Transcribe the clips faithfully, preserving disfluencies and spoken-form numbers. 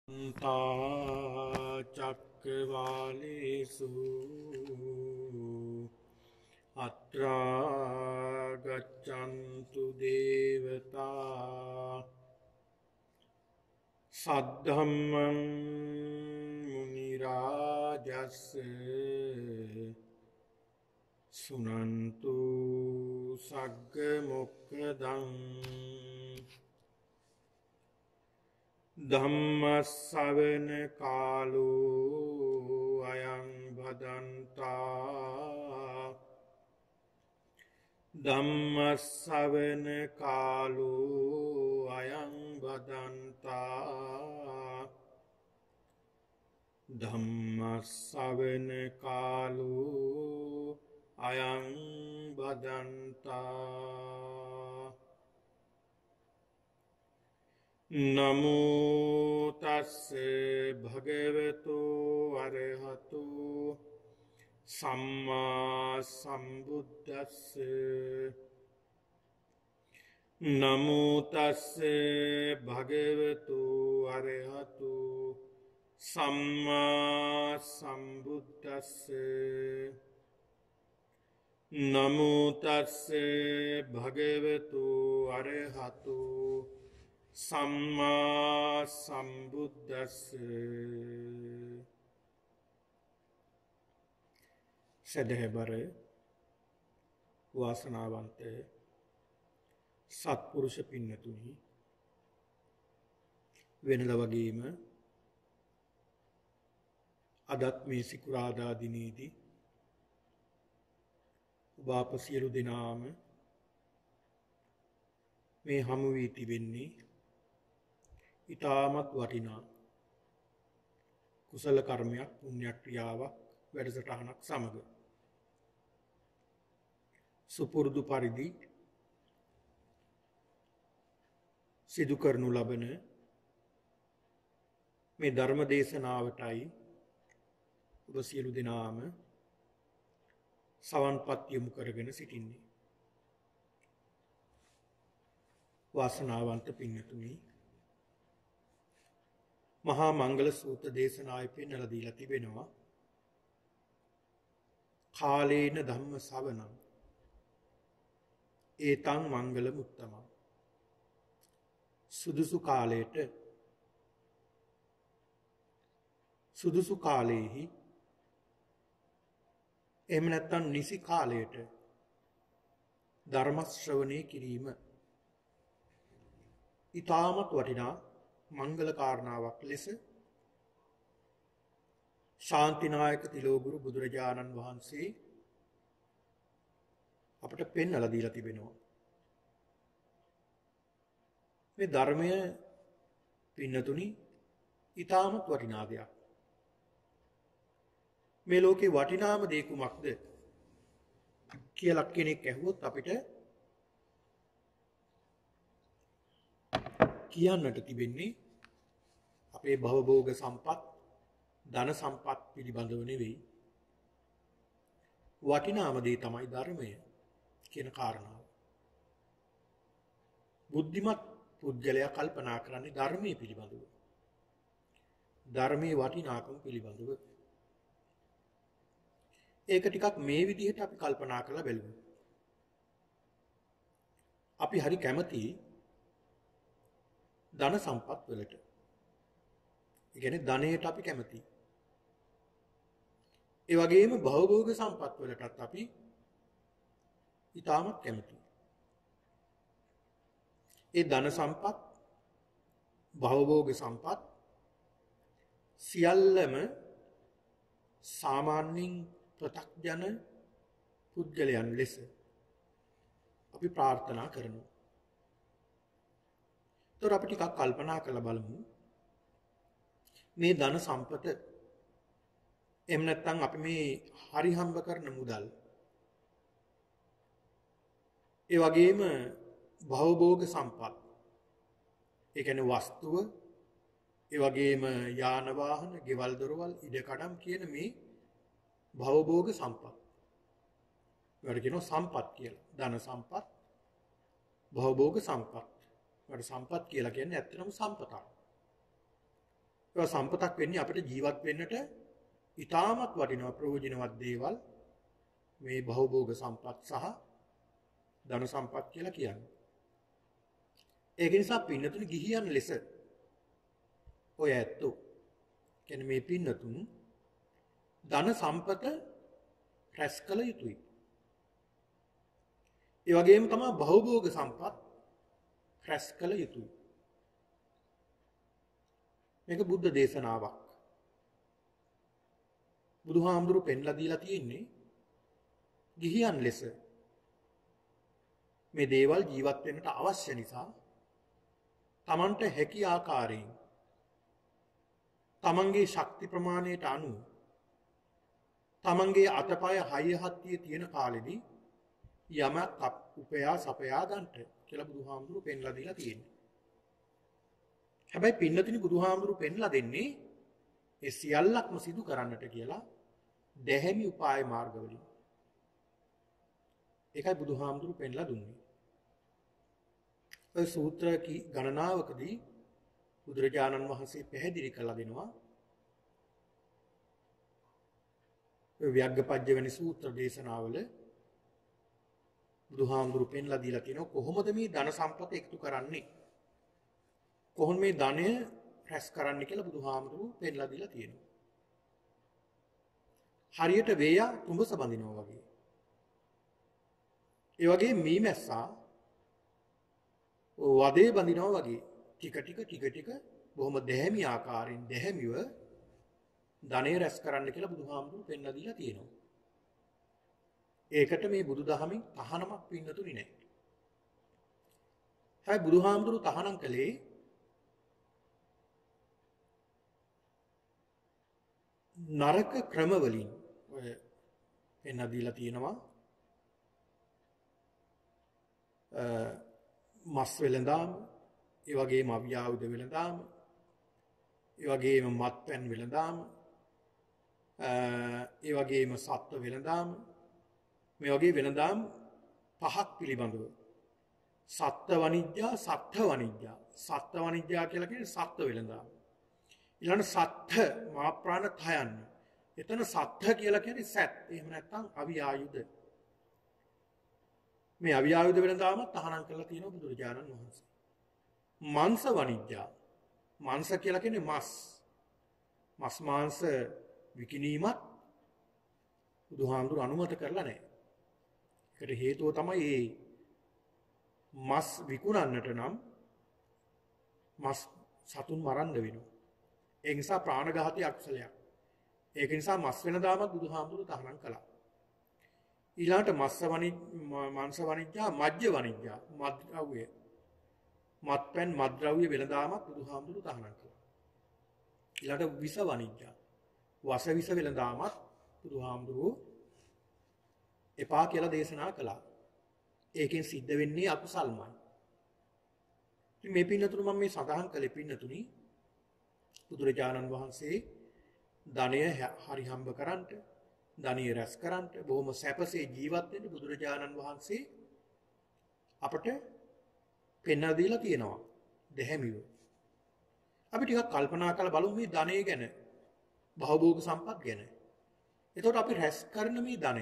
තා චක්කවාලේසු අත්‍රා ගච්ඡන්තු දේවතා සද්ධම්මං මුනි රාජස් සුනන්තු සග්ග මොක්ඛදං ධම්ම ශ්‍රවණ කාලෝ අයං භදන්තා ධම්ම ශ්‍රවණ කාලෝ අයං භදන්තා ධම්ම ශ්‍රවණ කාලෝ අයං භදන්තා නමෝ තස්ස භගවතු අරහතු සම්මා සම්බුද්දස්ස නමෝ තස්ස භගවතු අරහතු සම්මා සම්බුද්දස්ස නමෝ තස්ස භගවතු අරහතු සම්මා සම්බුද්දස්ස සදහබර වාසනාවන්ත සත්පුරුෂ පින්නතුනි වෙනද වගේම අදත් මේ සිකුරාදා දිනේදී ඔබ අප සියලු දෙනාම මේ හමු වී තිබෙන්නේ ඉතාමත් වටිනා කුසල කර්මයක් පුණ්‍ය ක්‍රියාවක් වැඩසටහනක් සමග සුපුරුදු පරිදි සිදු කරනු ලබන මේ ධර්ම දේශනාවටයි ඔබ සියලු දෙනාම සවන්පත් යොමු කරගෙන සිටින්නේ. වාසනාවන්ත පින්නතුනි මහා මංගල සූත්‍ර දේශනාවේ පෙන්වලා දීලා තිබෙනවා කාලේන ධම්ම ශ්‍රවණං ඒතං මංගල මුත්තමං සුදුසු කාලයට සුදුසු කාලයේහි එහෙම නැත්නම් නිසි කාලයට ධර්ම ශ්‍රවණය කිරීම ඉතාමත් වටිනා මංගල කාරණාවක් ලෙස ශාන්තිනායක තිලෝගුරු බුදුරජාණන් වහන්සේ අපට පෙන්වලා දීලා තිබෙනවා. මේ ධර්මය පින්නතුනි ඉතාමත් වටිනා දෙයක්. මේ ලෝකේ වටිනාම දේ කුමක්ද කියලා කෙනෙක් ඇහුවොත් අපිට කියන්නට තිබෙන්නේ අපේ භවභෝග සම්පත් ධන සම්පත් පිළිබඳව නෙවෙයි වටිනාම දේ තමයි ධර්මය කියන කාරණාව. බුද්ධිමත් පුද්ගලයා කල්පනා කරන්නේ ධර්මයේ පිළිබඳව. ධර්මයේ වටිනාකම පිළිබඳව. ඒක ටිකක් මේ විදිහට අපි කල්පනා කරලා බලමු. අපි හරි කැමතියි ධන සම්පත් වලට. ඒ කියන්නේ ධනයට අපි කැමතියි. ඒ වගේම භවභෝග සම්පත් වලටත් අපි ඊටමත් කැමතියි. ඒ ධන සම්පත්, භවභෝග සම්පත් සියල්ලම සාමාන්‍යයෙන් ප්‍රත්‍යක්ජන පුද්ගලයන් ලෙස අපි ප්‍රාර්ථනා කරනවා. තොර අපි ටිකක් කල්පනා කරලා බලමු මේ ධන සම්පත එහෙම නැත්නම් අපි මේ හරි හම්බ කරන මුදල් ඒ වගේම භවභෝග සම්පත් ඒ කියන්නේ වස්තුව ඒ වගේම යාන වාහන, ගෙවල් දොරවල්, ඉඩකඩම් කියන මේ භවභෝග සම්පත්. ඒවට කියනවා සම්පත් කියලා. ධන සම්පත්, භවභෝග සම්පත්. ඒවට සම්පත් කියලා කියන්නේ ඇත්තටම සම්පතක්. ඒ සම්පතක් වෙන්නේ අපිට ජීවත් වෙන්නට ඉතාමත් වටිනා ප්‍රයෝජනවත් දේවල් මේ භවභෝග සම්පත් සහ ධන සම්පත් කියලා කියන්නේ. ඒක නිසා පින්නතුන් ගිහියන් ලෙස ඔය ඇත්තෝ කියන්නේ මේ පින්නතුන් ධන සම්පත රැස් කළ යුතුයි. ඒ වගේම තමයි භවභෝග සම්පත් රැස් කළ යුතුයි. මේක බුද්ධ දේශනාවක්. බුදුහාමුදුරු පෙන්ලා දීලා තියෙන්නේ ගිහියන් ලෙස මේ දේවල් ජීවත් වෙන්නට අවශ්‍ය නිසා තමන්ට හැකි ආකාරයෙන් තමන්ගේ ශක්ති ප්‍රමාණයට අනුව තමන්ගේ අතපය හය හත්තිය තියෙන කාලෙදී යමක් උපයා සපයා ගන්නට කියලා බුදුහාමුදුරු පෙන්ලා දීලා තියෙනවා. හැබැයි පින්නතුනි බුදුහාමුදුරු පෙන්ලා දෙන්නේ ඒ සියල්ලක්ම සිදු කරන්නට කියලා දැහැමි උපාය මාර්ගවලින්. ඒකයි බුදුහාමුදුරු පෙන්ලා දුන්නේ. ඔය සූත්‍ර කී ගණනාවකදී බුදුරජාණන් වහන්සේ පැහැදිලි කළා දෙනවා. ඔය ව්‍යග්ගපජ්ජ වැනි සූත්‍ර දේශනාවල බුදුහාමුදුරු පෙන්ලා දීලා තියෙනවා කොහොමද මේ ධන සම්පත එකතු කරන්නේ? කොහොම මේ ධනය රැස් කරන්න කියලා බුදුහාමුදුරු පෙන්ලා දීලා තියෙනවා. හරියට වේයා තුඹස බඳිනවා වගේ. ඒ වගේ මීමැස්සා වදේ බඳිනවා වගේ ටික ටික ටික ටික බොහොම දැහැමි ආකාරයෙන් දැහැමිව ධනය රැස් කරන්න කියලා බුදුහාමුදුරු පෙන්ලා දීලා තියෙනවා. ඒකට මේ බුදුදහමින් තහනමක් පින්නතුනි නැහැ. හැබැයි බුදුහාමුදුරු තහනම් කළේ නරක ක්‍රම වලින් ඔය පෙන්ලා දීලා තියෙනවා. මස් වෙළඳාම, ඒ වගේම අවියාවුද වෙළඳාම, ඒ වගේම මත්පැන් වෙළඳාම, ඒ වගේම සත්ත්ව වෙළඳාම, මේ වගේ වෙළඳාම් පහක් පිළිබඳව සත්ත්ව වනිජ්ජා, සත්ත්ව වනිජ්ජා. සත්ත්ව වනිජ්ජා කියලා කියන්නේ සත්ත්ව වෙළඳාම. ඊළඟ සත්ත්ව මා ප්‍රාණ තයන්න. එතන සත්ත්ව කියලා කියන්නේ සත්. එහෙම නැත්නම් අවියායුද. මේ අවියායුද වෙළඳාම තහනම් කරලා තියෙනවා බුදුරජාණන් වහන්සේ. මාංශ වනිජ්ජා. මාංශ කියලා කියන්නේ මස්. මස් මාංශ විකිණීමත් බුදුහාමුදුරු අනුමත කරලා නැහැ. ඒකට හේතුව තමයි මේ මස් විකුණන්නට නම් මස් සතුන් මරන්න වෙනවා. ඒ නිසා ප්‍රාණඝාතය අකුසලයක්. ඒක නිසා මස් වෙනදාමත් බුදුහාමුදුරු තහනම් කළා. ඊළාට මස් වනි මාංශ වනිජ්ජා, මජ්ජ වනිජ්ජා, මද්ද්‍රව්‍ය. මත්පැන් මද්ද්‍රව්‍ය වෙනදාමත් බුදුහාමුදුරු තහනම් කළා. ඊළාට විස වනිජ්ජා, වස විස වෙනදාමත් බුදුහාමුදුරු එපා කියලා දේශනා කළා. ඒකෙන් සිද්ධ වෙන්නේ අකුසල්මයි. ඉතින් මේ පින්නතුරු මම මේ සඳහන් කළේ පින්නතුනි බුදුරජාණන් වහන්සේ ධනය හරි හම්බ කරන්නට, ධනය රැස් කරන්නට, බොහොම සැපසේ ජීවත් වෙන්න බුදුරජාණන් වහන්සේ අපට පෙන්වා දීලා තියෙනවා දැහැමිව. අපි ටිකක් කල්පනා කරලා බලමු මේ ධනය ගැන, භවභෝග සම්පත් ගැන. එතකොට අපි රැස් කරන මේ ධනය,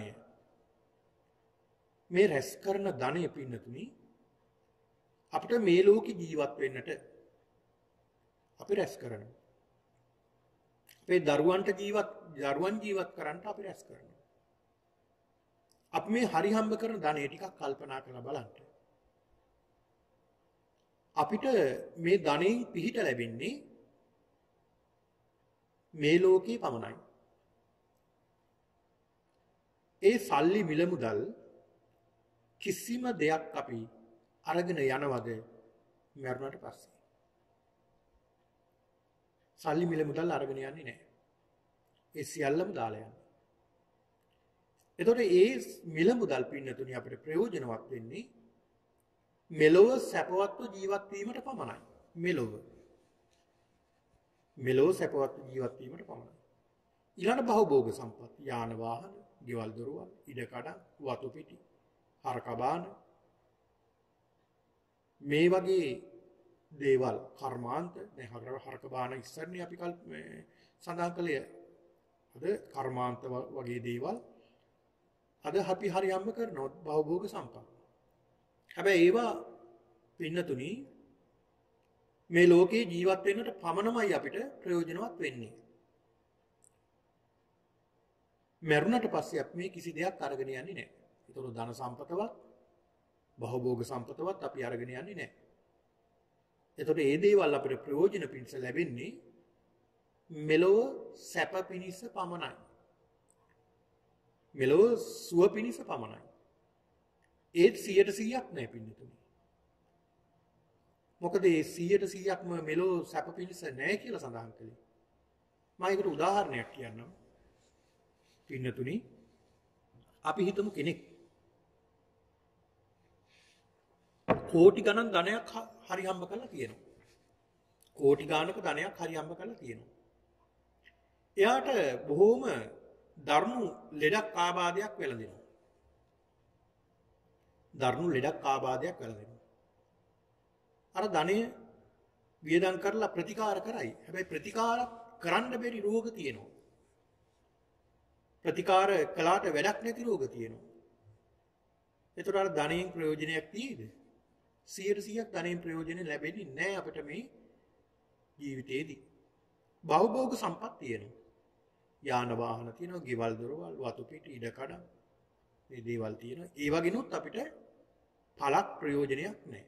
මේ රැස් කරන ධනය පින්නතුනි අපිට මේ ලෝකේ ජීවත් වෙන්නට අපි රැස් කරනවා. අපේ දරුවන්ට ජීවත් දරුවන් ජීවත් කරන්න අපි රැස් කරනවා. අපි මේ හරි හම්බ කරන ධනෙ ටිකක් කල්පනා කරලා බලන්න. අපිට මේ ධනෙන් පිහිට ලැබෙන්නේ මේ ලෝකේ පමණයි. ඒ සල්ලි මිල මුදල් කිසිම දෙයක් අපි අරගෙන යනවද මරණයට පස්සේ? සල්ලි මිල මුදල් අරගෙන යන්නේ නැහැ. ඒ සියල්ලම දාලා යනවා. එතකොට ඒ මිල මුදල් පින්නතුනි අපිට ප්‍රයෝජනවත් වෙන්නේ මෙලොව සැපවත්ව ජීවත් වීමට පමණයි. මෙලොව. මෙලොව සැපවත්ව ජීවත් වීමට පමණයි. ඊළඟ භවභෝග සම්පත්, යාන වාහන, ගෙවල් දොරවල්, ඉඩකඩම්, වතු පිටි, හරකබාන මේ වගේ දේවල් කර්මාන්ත දැන් හතර හරක බාන ඉස්සරනේ අපි කල් මේ සඳහන් කළේ අද කර්මාන්ත වගේ දේවල් අද අපි හරි හම්බ කරනවා භවභෝග සම්පත්. හැබැයි ඒවා පින්නතුනි මේ ලෝකේ ජීවත් වෙන්නට පමණමයි අපිට ප්‍රයෝජනවත් වෙන්නේ. මරුණට පස්සේ අපි මේ කිසි දෙයක් අරගෙන යන්නේ නැහැ. ඒතකොට ධන සම්පතවත් භවභෝග සම්පතවත් අපි අරගෙන යන්නේ නැහැ. එතකොට මේ දේවල් අපිට ප්‍රයෝජන පිණිස ලැබෙන්නේ මෙලොව සැප පිණිස පමණයි. මෙලොව සුව පිණිස පමණයි. ඒත් සියයට සීයක් නැහැ පින්නතුනි. මොකද ඒ සියයට සීයක්ම මෙලොව සැප පිණිස නැහැ කියලා සඳහන් කළේ. මම ඒකට උදාහරණයක් කියන්නම්. පින්නතුනි අපි හිතමු කෙනෙක් කෝටි ගණන් ධනයක් හරි හම්බ කරලා තියෙනවා. කෝටි ගානක ධනයක් හරි හම්බ කරලා තියෙනවා. එයාට බොහෝම දරුණු ලෙඩක් ආබාධයක් වැළඳෙනවා. දරුණු ලෙඩක් ආබාධයක් වැළඳෙනවා. අර ධනය වියදම් කරලා ප්‍රතිකාර කරයි. හැබැයි ප්‍රතිකාර කරන්න බැරි රෝග තියෙනවා. ප්‍රතිකාර කළාට වැඩක් නැති රෝග තියෙනවා. එතකොට අර ධනයෙන් ප්‍රයෝජනයක් තියෙයිද? සියයට සීයක් ධනයෙන් ප්‍රයෝජන ලැබෙන්නේ නැහැ අපිට මේ ජීවිතේදී. භවභෝග සම්පත් තියෙනවා. යාන වාහන තියෙනවා, ගෙවල් දොරවල්, වතු පිටි, ඉඩ කඩම් මේ දේවල් තියෙනවා. ඒ වගේනොත් අපිට පළක් ප්‍රයෝජනයක් නැහැ.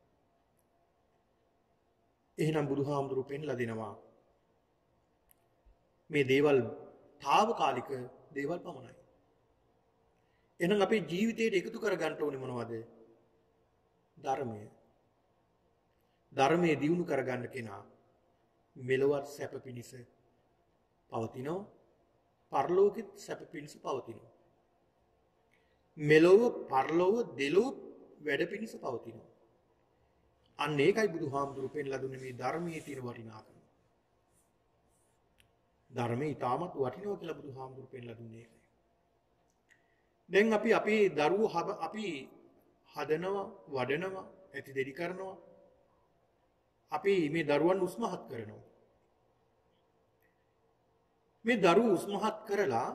එහෙනම් බුදුහාමුදුරුවෝ පෙන්ලා දෙනවා මේ දේවල් తాවකාලික දේවල් පමණයි. එහෙනම් අපේ ජීවිතයට එකතු කරගන්න ඕනේ මොනවද? ධර්මය. ධර්මයේ දියුණු කරගන්න කෙනා මෙලොවත් සැප පිණිස පවතිනවා, පරලෝකෙත් සැප පිණිස පවතිනවා. මෙලොව පරලොව දෙලොව වැඩ පිණිස පවතිනවා. අන්න ඒකයි බුදුහාමුදුරු පෙන්ලා දුන්නේ මේ ධර්මයේ තියෙන වටිනාකම. ධර්මයේ ඊටමත් වටිනවා කියලා බුදුහාමුදුරු පෙන්ලා දුන්නේ ඒකයි. දැන් අපි අපේ දරුවෝ අපි හදනවා, වඩනවා, ඇති දෙඩි කරනවා. අපි මේ දරුවන් උස්මහත් කරනවා. මේ දරුවෝ උස්මහත් කරලා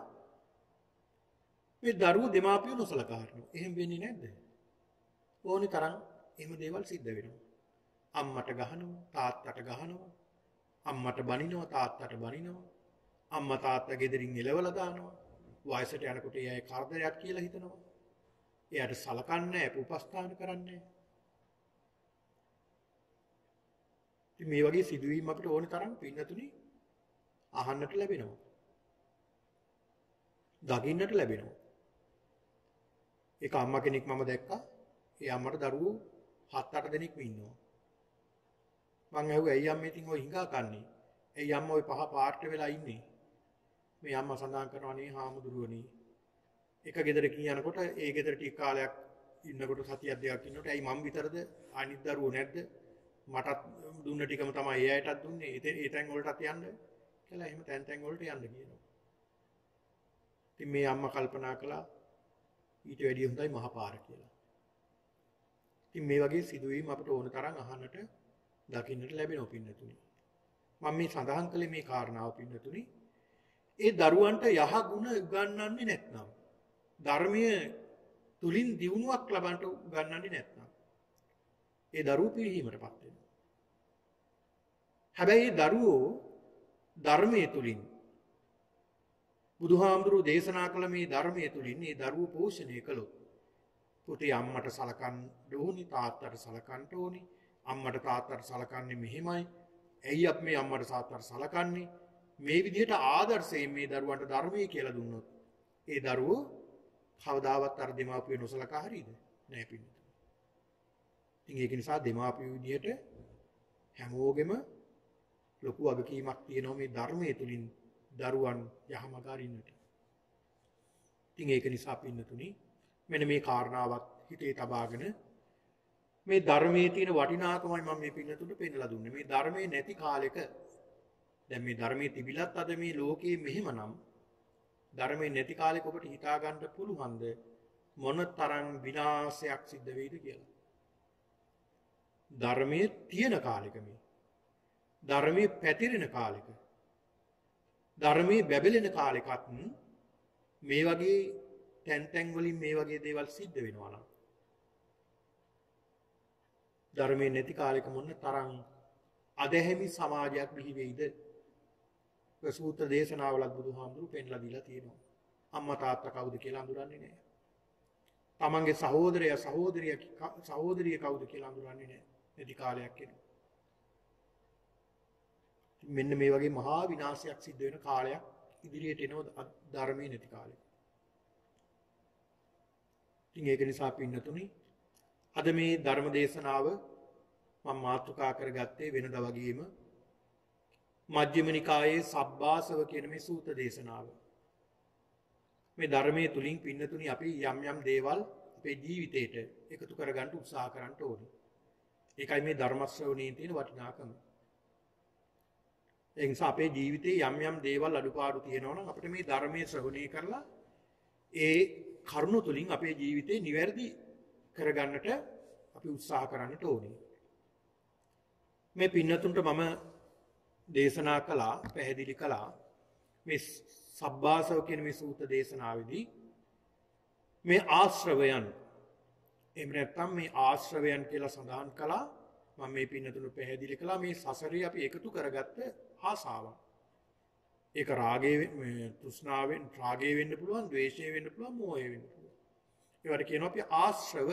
මේ දරුවෝ දෙමාපියෝ නොසලකා හරිනවා. එහෙම වෙන්නේ නැද්ද? ඕනි තරම් එහෙම දේවල් සිද්ධ වෙනවා. අම්මට ගහනවා, තාත්තට ගහනවා, අම්මට බනිනවා, තාත්තට බනිනවා, අම්මා තාත්තා ගෙදරින් එලවලා දානවා, වයසට යනකොට ඒ අය කරදරයක් කියලා හිතනවා. එයාට සලකන්නේ, උපස්ථාන කරන්නේ. ඉතින් මේ වගේ සිදුවීම් අපිට ඕන තරම් පින්නතුනි අහන්නට ලැබෙනවා. දකින්නට ලැබෙනවා. ඒක අම්මා කෙනෙක් මම දැක්කා. ඒ අම්මට දරුවෝ හත් අට දෙනෙක් ඉන්නවා. මං ඇහුවා ඇයි අම්මේ ඉතින් ඔය හිඟා කන්නේ? ඇයි අම්මා ඔය පහ පාර්ට් වෙලා ඉන්නේ? මේ අම්මා සඳහන් කරනවා නේ හාමුදුරුවනේ. එක ගෙදරකින් යනකොට ඒ ගෙදර ටික කාලයක් ඉන්නකොට සතියක් දෙකක් ඉන්නකොට ඇයි මම විතරද අනිත් දරුවෝ නැද්ද? මටත් දුන්න ටිකම තමයි ඒ අයටත් දුන්නේ. ඒ තැන් වලටත් යන්න කියලා එහෙම තැන් තැන් වලට යන්න කියනවා. ඉතින් මේ අම්මා කල්පනා කළා ඊට වැඩිය හොඳයි මහපාර කියලා. ඉතින් මේ වගේ සිදුවීම් අපිට ඕන තරම් අහන්නට දකින්නට ලැබෙනවා පින්නතුනි. මම මේ සඳහන් කළේ මේ කාරණාව පින්නතුනි. ඒ දරුවන්ට යහ ගුණ උගන්වන්නේ නැත්නම් ධර්මයේ තුලින් දියුණුවක් ලබන්න උගන්වන්නේ නැත්නම් ඒ දරුවෝ පිරිහීමටපත් වෙනවා. හැබැයි ඒ දරුවෝ ධර්මයේ තුලින් බුදුහාමුදුරුවෝ දේශනා කළ මේ ධර්මයේ තුලින් මේ දරුවෝ පෝෂණය කළොත් පුතේ අම්මට සලකන්න ඕනි, තාත්තට සලකන්න ඕනි, අම්මට තාත්තට සලකන්නේ මෙහෙමයි. ඇයි අපි මේ අම්මට තාත්තට සලකන්නේ? මේ විදිහට ආදර්ශයෙන් මේ දරුවන්ට ධර්මයේ කියලා දුන්නොත් ඒ දරුවෝ කවදාවත් අර දෙමාපිය නොසලකා හරියද? නෑ පින්නතුනි. ඉතින් ඒක නිසා දෙමාපිය විදිහට හැමෝගෙම ලොකු වගකීමක් තියෙනවා මේ ධර්මයේ තුලින් දරුවන් යහමඟ අරින්නට. ඉතින් ඒක නිසා පින්නතුනි මෙන්න මේ කාරණාවත් හිතේ තබාගෙන මේ ධර්මයේ තියෙන වටිනාකමයි මම මේ පින්නතුන්ට පෙන්නලා දුන්නේ. මේ ධර්මයේ නැති කාලෙක දැන් මේ ධර්මයේ තිබිලත් අද මේ ලෝකයේ මෙහෙමනම් ධර්මයේ නැති කාලෙක ඔබට හිතා ගන්න පුළුවන්ද මොන තරම් විනාශයක් සිද්ධ වෙයිද කියලා. ධර්මයේ තියෙන කාලෙක මේ. ධර්මයේ පැතිරෙන කාලෙක. ධර්මයේ බැබලෙන කාලෙකත් මේ වගේ තැන් තැන් වලින් මේ වගේ දේවල් සිද්ධ වෙනවා නම් ධර්මයේ නැති කාලෙක මොන තරම් අධැහැමි සමාජයක් බිහි වෙයිද? සූත්‍ර දේශනාවලත් බුදුහාමුදුරු පෙන්ලා දීලා තියෙනවා. අම්මා තාත්තා කවුද කියලා අඳුරන්නේ නැහැ. තමන්ගේ සහෝදරයා සහෝදරිය සහෝදරිය කවුද කියලා අඳුරන්නේ නැහැ. නැති කාලයක් එනවා. මෙන්න මේ වගේ මහා විනාශයක් සිද්ධ වෙන කාලයක් ඉදිරියට එනවා ධර්මයේ නැති කාලෙක. ඉතින් ඒක නිසා පින්නතුනි අද මේ ධර්ම දේශනාව මම මාතෘකා කරගත්තේ වෙනදා වගේම මජ්ක්‍ධිම නිකායේ සබ්බාසව කියන මේ සූත්‍ර දේශනාව. මේ ධර්මයේ තුලින් පින්නතුනි අපි යම් යම් දේවල් අපේ ජීවිතේට එකතු කරගන්න උත්සාහ කරන්න ඕනේ. ඒකයි මේ ධර්ම ශ්‍රවණයේ තියෙන වටිනාකම. ඒ නිසා අපේ ජීවිතේ යම් යම් දේවල් අඩුපාඩු තියෙනවා නම් අපිට මේ ධර්මයේ ශ්‍රවණය කරලා ඒ කරුණු තුලින් අපේ ජීවිතේ නිවැරදි කරගන්නට අපි උත්සාහ කරන්නට ඕනේ. මේ පින්නතුන්ට මම දේශනා කළා, පැහැදිලි කළා මේ සබ්බාසව කියන මේ සූත්‍ර දේශනාවේදී මේ ආශ්‍රවයන් එහෙම නැත්නම් මේ ආශ්‍රවයන් කියලා සඳහන් කළා. මම මේ පින්නතුන්ට පැහැදිලි කළා මේ සසරේ අපි එකතු කරගත්ත ආසාවක්. ඒක රාගයේ තෘෂ්ණාවෙන් රාගයේ වෙන්න පුළුවන්, ද්වේෂයේ වෙන්න පුළුවන්, මෝහයේ වෙන්න පුළුවන්. ඒවට කියනවා අපි ආශ්‍රව.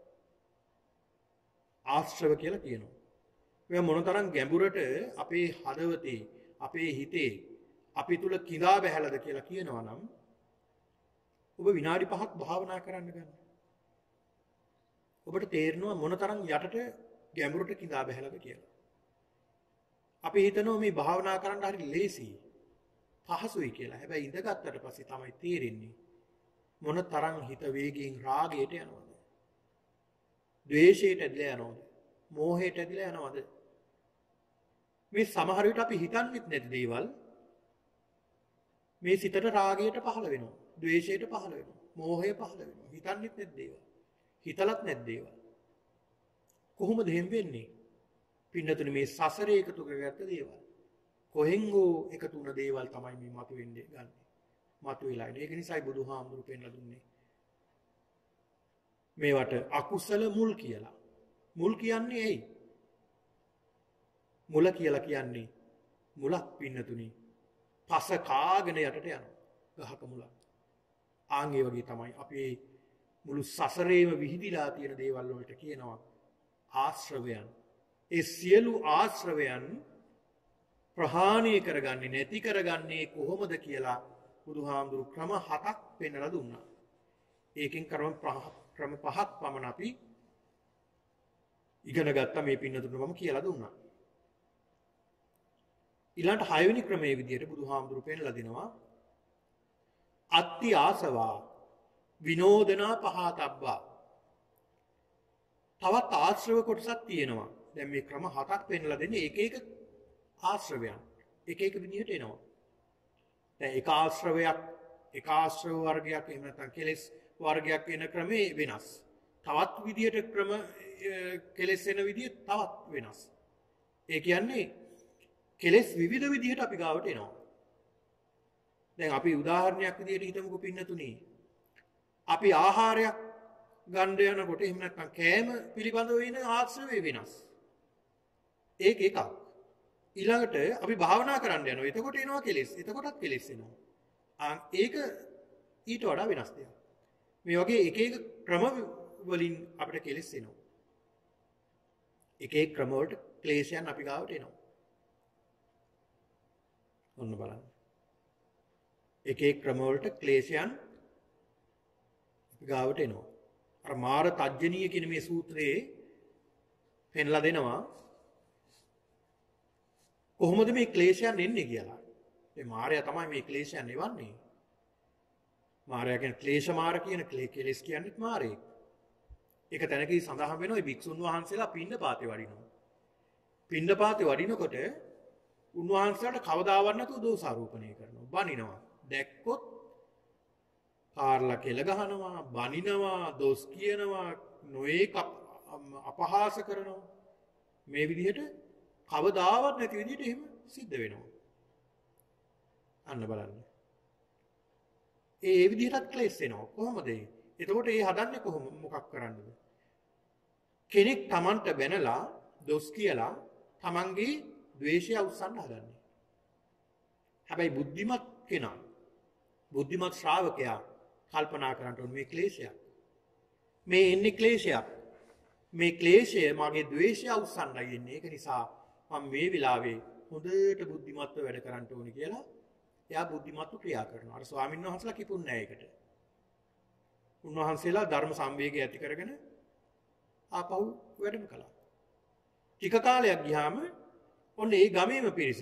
ආශ්‍රව කියලා කියනවා. මේ මොනතරම් ගැඹුරට අපේ හදවතේ, අපේ හිතේ අපි තුල කිඳා බැහැලාද කියලා කියනවා නම් ඔබ විනාඩි පහක් භාවනා කරන්න ගන්න. ඔබට තේරෙනවා මොනතරම් යටට ගැඹුරට කිඳා බැහැලාද කියලා. අපි හිතනවා මේ භාවනා කරන්න හරි ලේසියි, පහසුයි කියලා. හැබැයි ඉඳගත්තට පස්සේ තමයි තේරෙන්නේ මොන තරම් හිත වේගයෙන් රාගයට යනවද, ද්වේෂයට ඇදලා යනවද, මෝහයට ඇදලා යනවද. මේ සමහර විට අපි හිතන්නෙත් නැති දේවල් මේ සිතට රාගයට පහළ වෙනවා, ද්වේෂයට පහළ වෙනවා, මෝහය පහළ වෙනවා. හිතන්නෙත් නැති දේවල්, හිතලත් නැති දේවල්. කොහොමද එහෙම වෙන්නේ? පින්නතුනේ මේ සසරේ එකතු කරගත්ත දේවල්. කොහෙන් හෝ එකතු වුණ දේවල් තමයි මේ මතුවෙන්නේ ගන්න. මතුවලා ඉන්නේ. ඒක නිසායි බුදුහාමුදුරු පෙන්ලා දුන්නේ මේවට අකුසල මුල් කියලා. මුල් කියන්නේ ඇයි? මුල කියලා කියන්නේ මුලක් පින්නතුනේ. පස කාගෙන යටට යනවා. ගහක මුලක්. ආන් ඒ වගේ තමයි අපේ මුළු සසරේම විහිදිලා තියෙන දේවල් වලට කියනවා ආශ්‍රවයන්. ඒ සියලු ආශ්‍රවයන් ප්‍රහාණය කරගන්නේ නැති කරගන්නේ කොහොමද කියලා බුදුහාමුදුරු ක්‍රම හතක් පෙන්වලා දුන්නා. ඒකෙන් ක්‍රම ක්‍රම පහක් පමණ අපි ඉගෙන ගත්තා. මේ පින්නතුන්ට මම කියලා දුන්නා. ඊළඟ හයවෙනි ක්‍රමයේ විදිහට බුදුහාමුදුරු පෙන්වලා දෙනවා අත්ති ආසවා විනෝදනා පහතබ්බා. තවත් ආශ්‍රව කොටසක් තියෙනවා. දැන් මේ ක්‍රම හතක් පෙන්වලා දෙන්නේ එක එක ආශ්‍රවයන් එක එක විදිහට එනවා. දැන් එක ආශ්‍රවයක් එක ආශ්‍රව වර්ගයක් එහෙම නැත්නම් කෙලෙස් වර්ගයක් වෙන ක්‍රමේ වෙනස්. තවත් විදිහට ක්‍රම කෙලෙස් වෙන විදිහ තවත් වෙනස්. ඒ කියන්නේ කෙලෙස් විවිධ විදිහට අපි ගාවට එනවා. දැන් අපි උදාහරණයක් විදිහට හිතමුකෝ පින්නතුනේ. අපි ආහාරයක් ගන්න යනකොට එහෙම නැත්නම් කෑම පිළිබඳව වෙන ආශ්‍රවය වෙනස්. ඒක එකක්. ඊළඟට අපි භාවනා කරන්න යනවා. එතකොට එනවා කෙලෙස්. එතකොටත් කෙලෙස් එනවා. ආ ඒක ඊට වඩා වෙනස් දෙයක්. මේ වගේ එක එක ක්‍රම වලින් අපිට කෙලෙස් එනවා. එක එක ක්‍රම වලට ක්ලේශයන් අපි ගාවට එනවා. ඔන්න බලන්න. එක එක ක්‍රම වලට ක්ලේශයන් අපි ගාවට එනවා. අර මාර තජ්ජනීය කියන මේ සූත්‍රයේ පෙන්ලා දෙනවා කොහොමද මේ ක්ලේශයන් එන්නේ කියලා. මේ මායя තමයි මේ ක්ලේශයන් එවන්නේ. මායя කියන්නේ ක්ලේශ මාර කියන කෙලෙස් කියන්නේත් මාරේ. ඒක තැනකදී සඳහන් වෙනවා භික්ෂුන් වහන්සේලා පින්නපාතේ වඩිනවා. පින්නපාතේ වඩිනකොට උන්වහන්සේලාට කවදාවත් නැතුව දෝෂාරෝපණය කරනවා. බනිනවා. දැක්කොත් කාර්ලා කෙල ගහනවා, බනිනවා, දොස් කියනවා, නොඒක අපහාස කරනවා. මේ විදිහට කවදාවත් නැති විදිහට එහෙම සිද්ධ වෙනවා. අන්න බලන්න. ඒ ඒ විදිහටත් ක්ලේශ වෙනවා. කොහොමද ඒ? එතකොට ඒ හදන්නේ කොහොම මොකක් කරන්නද? කෙනෙක් Tamanට බැනලා දොස් කියලා Tamanගේ ද්වේෂය අවසන් හදන්නේ. හැබැයි බුද්ධිමත් කෙනා බුද්ධිමත් ශ්‍රාවකයා කල්පනා කරන්න ඕනේ මේ ක්ලේශයක්. මේ එන්නේ ක්ලේශයක්. මේ ක්ලේශය මගේ ද්වේෂය අවසන්ලා යන්නේ. ඒක නිසා මම මේ වෙලාවේ හොඳට බුද්ධිමත්ව වැඩ කරන්න ඕනේ කියලා එයා බුද්ධිමත්ව ක්‍රියා කරනවා. අර ස්වාමීන් වහන්සේලා කිපුන්නේ නැහැ ඒකට. උන්වහන්සේලා ධර්ම සංවේගය ඇති කරගෙන ආපහු වැඩම කළා. ටික කාලයක් ගියාම ඔන්න ඒ ගමේම පිරිස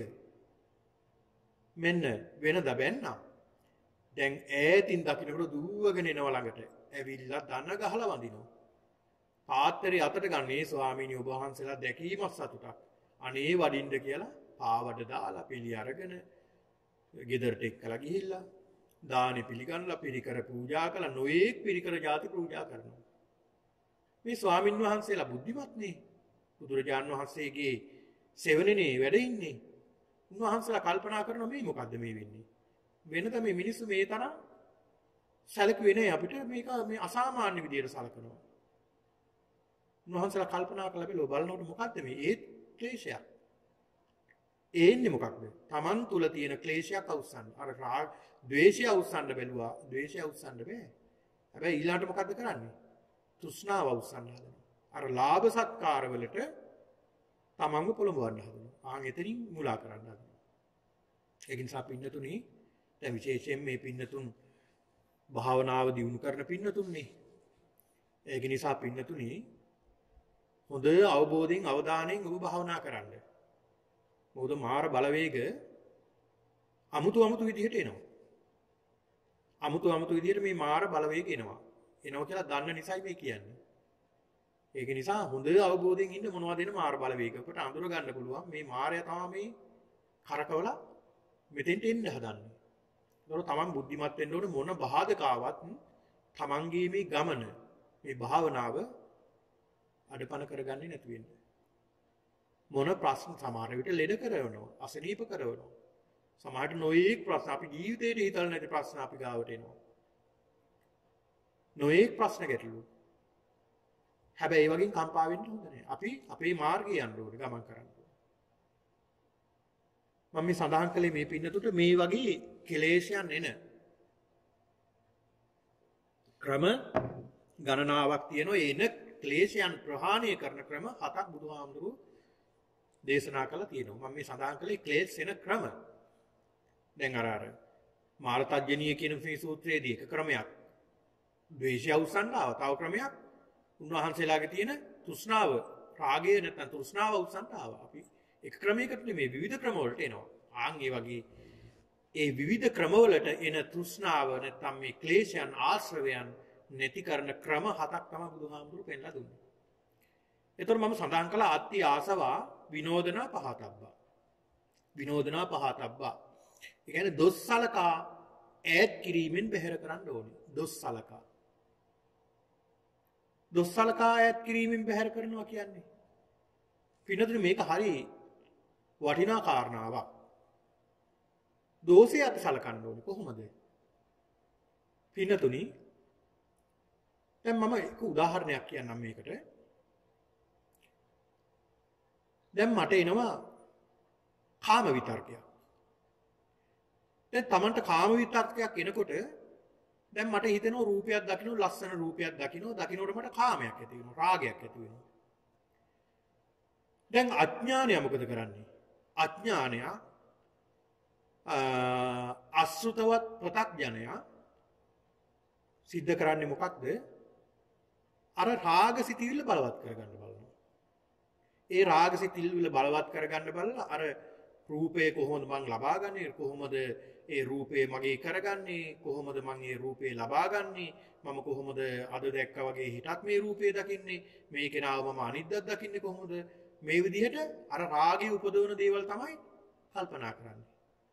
මෙන්න වෙනද බැන්නා. දැන් ඈතින් දකින්නකොට දුවගෙන එනවා ළඟට. ඇවිල්ලා දන ගහලා වඳිනවා. පාත්‍රය අතට ගන්නේ ස්වාමීනි ඔබ වහන්සේලා දැකීමත් සතුටක්. අනේ වඩින්න කියලා පාවඩ දාලා පිළි අරගෙන ගෙදරට එක්කලා ගිහිල්ලා දානි පිළිගන්නලා පිරිකර පූජා කළා. නොයේක් පිරිකර ಜಾති පූජා කරනවා. මේ ස්වාමින් වහන්සේලා බුද්ධිමත් නේ. බුදුරජාණන් වහන්සේගේ සෙවණේනේ වැඩ ඉන්නේ. උන්වහන්සේලා කල්පනා කරනවා මේ මොකද්ද මේ වෙන්නේ? වෙනද මේ මිනිස්සු මේ තරම් සැලකුවේ නැහැ අපිට මේක මේ අසාමාන්‍ය විදියට සලකනවා. උන්වහන්සේලා කල්පනා කළා බැලුවා බලනකොට මොකද්ද මේ ඒ ක්ලේශයක්. ඒ ඉන්නේ මොකක්ද? Taman තුල තියෙන ක්ලේශයක් අවසන්. අර රාග, ද්වේෂය අවසන්න්න බැලුවා. ද්වේෂය අවසන්න්න බෑ. හැබැයි ඊළඟට මොකද්ද කරන්නේ? තෘෂ්ණාව අවසන් හදනවා. අර ලාභ සත්කාර වලට තමන්ව පොළඹවන්න හදනවා. ආන් එතනින් මුලා කරන්න හදනවා. ඒක නිසා පින්නතුනි දැන් විශේෂයෙන් මේ පින්නතුන් භාවනාව දියුණු කරන පින්නතුන්නේ. ඒක නිසා පින්නතුනි හොඳ අවබෝධයෙන් අවධානයෙන් ඔබ භාවනා කරන්න. මොකද මාර බලවේග අමුතු අමුතු විදිහට එනවා. අමුතු අමුතු විදිහට මේ මාර බලවේග එනවා. එනවා කියලා දන්න නිසායි මේ කියන්නේ. ඒක නිසා හොඳ අවබෝධයෙන් ඉන්න මොනවද එන මාර බලවේගකට අඳුර ගන්න පුළුවන් මේ මායя තමයි මේ කරකවලා මෙතෙන්ට එන්න හදන්නේ. ඒතකොට තමන් බුද්ධිමත් වෙන්න ඕනේ මොන බාධකාවක් තමන්ගේ මේ ගමන මේ භාවනාව අඩපණ කරගන්නේ නැති වෙන්න. මොන ප්‍රශ්න සමහර විට ලෙඩ කරනවා, අසනීප කරනවා. සමහරට නොයේක් ප්‍රශ්න අපි ජීවිතේට හිතලා නැති ප්‍රශ්න අපි ගාවට එනවා. නොයේක් ප්‍රශ්න ගැටලු. හැබැයි ඒ වගේ කම්පා වෙන්න හොඳ නැහැ. අපි අපේ මාර්ගය යන්න ඕනේ ගමන් කරන්න. මම මේ සඳහන් කළේ මේ පින්නතුට මේ වගේ කෙලේශයන් එන ක්‍රම ගණනාවක් තියෙනවා. එන ක්ලේශයන් ප්‍රහාණය කරන ක්‍රම හතක් බුදුහාමුදුරුවෝ දේශනා කළා තියෙනවා. මම මේ සඳහන් කළේ ක්ලේශ එන ක්‍රම. දැන් අර අර මාරතජ්ජනීය කියන මේ සූත්‍රයේදී එක ක්‍රමයක් ද්වේෂය උස්සන්නාව, තව ක්‍රමයක් උන්වහන්සේලාගේ තියෙන තෘෂ්ණාව, රාගය නැත්නම් තෘෂ්ණාව උස්සන්නාව. අපි එක ක්‍රමයකට නෙමෙයි විවිධ ක්‍රම වලට එනවා. ආන් ඒ වගේ ඒ විවිධ ක්‍රම වලට එන තෘෂ්ණාව නැත්නම් මේ ක්ලේශයන් ආශ්‍රවයන් නැති කරන ක්‍රම හතක් තමයි බුදුහාමුදුරුවෝ පෙන්ලා දුන්නේ. ඒතර මම සඳහන් කළා අත්ති ආසවා විනෝදනා පහතබ්බා. විනෝදනා පහතබ්බා. ඒ කියන්නේ දොස් සලකා ඈත් කිරීමෙන් බැහැර කරන්න ඕනේ. දොස් සලකා. දොස් සලකා ඈත් කිරීමෙන් බැහැර කරනවා කියන්නේ. පින්නතුනි මේක හරි වටිනා කාරණාවක්. දෝෂය අපි සලකන්න ඕනේ කොහොමද? පින්නතුනි දැන් මම එක උදාහරණයක් කියන්නම් මේකට. දැන් මට එනවා කාම විතර්කයක්. දැන් Tamanට කාම විතර්කයක් එනකොට දැන් මට හිතෙනවා රූපයක් දකින්න, ලස්සන රූපයක් දකින්න, දකින්නකොට මට කාමයක් ඇති වෙනවා, රාගයක් ඇති වෙනවා. දැන් අඥානය මොකද කරන්නේ? අඥානය අසෘතවත් ප්‍රත්‍යඥයා සිද්ධ කරන්නේ මොකක්ද? අර රාග සිතිවිල්ල බලවත් කරගන්න බලනවා. ඒ රාග සිතිවිල්ල බලවත් කරගන්න බලලා අර රූපේ කොහොමද මං ලබාගන්නේ? කොහොමද ඒ රූපේ මගේ කරගන්නේ? කොහොමද මං ඒ රූපේ ලබාගන්නේ? මම කොහොමද අද දැක්කා වගේ හිතත් මේ රූපේ දකින්නේ? මේ කෙනාව මම අනිද්දක් දකින්නේ කොහොමද? මේ විදිහට අර රාගය උපදවන දේවල් තමයි කල්පනා කරන්නේ.